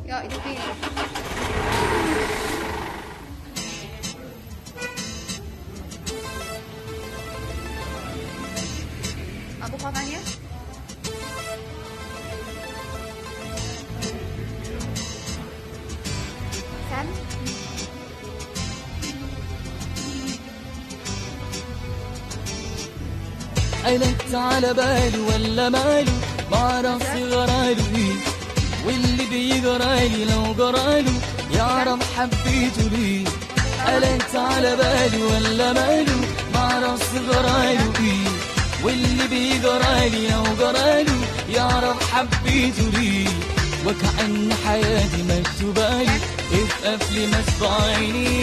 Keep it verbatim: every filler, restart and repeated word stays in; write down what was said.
Ya itu fين؟ Apa katanya? Sam? قلت على باله ولا ماله بعرف غراله ليه، واللي بيجرالي لو جراله يعرف حبيته ليه. قلت على باله ولا ماله بعرف غراله ليه، واللي بيجرالي لو جراله يعرف حبيته ليه. وكأن حياتي مكتوبالي في قفل مسبع عيني